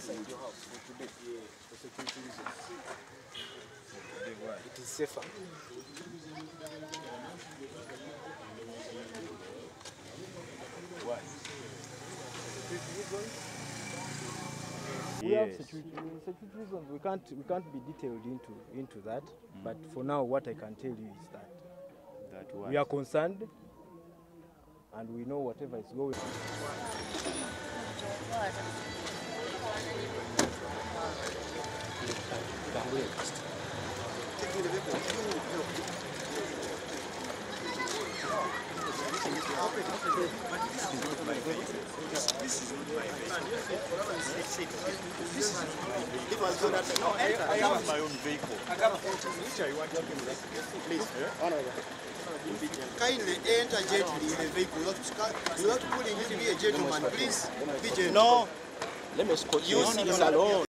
inside your house for today. Yeah, for security reasons. It is safer. Why? We have security reasons. We can't be detailed into that. But for now, what I can tell you is that we are concerned, and we know whatever is going on. I have my own vehicle. Kindly enter gently in the vehicle. You have to pulling it to be a gentleman, please. Be gentle. No, Let me escort you sit alone.